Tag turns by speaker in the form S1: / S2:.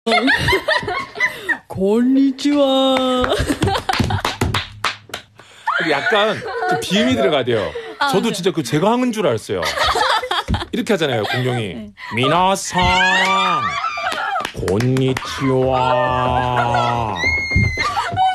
S1: konnichiwa.
S2: 약간 좀 비음이 들어가야 돼요. 저도 진짜 그 제가 하는 줄 알았어요. 이렇게 하잖아요, 공룡이. 미나상, konnichiwa.